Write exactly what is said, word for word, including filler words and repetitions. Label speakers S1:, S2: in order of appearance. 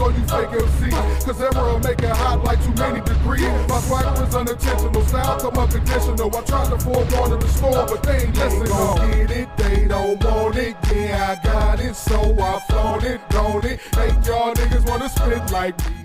S1: all you fake M Cs. Cause everyone make it hot like too many degrees. My swagger is unintentional, style come unconditional. I tried to forewarn in the store, but they ain't listening. They gon' get it, they don't want it. Yeah, I got it, so I flaunt it, don't it? Make y'all niggas wanna spit like me.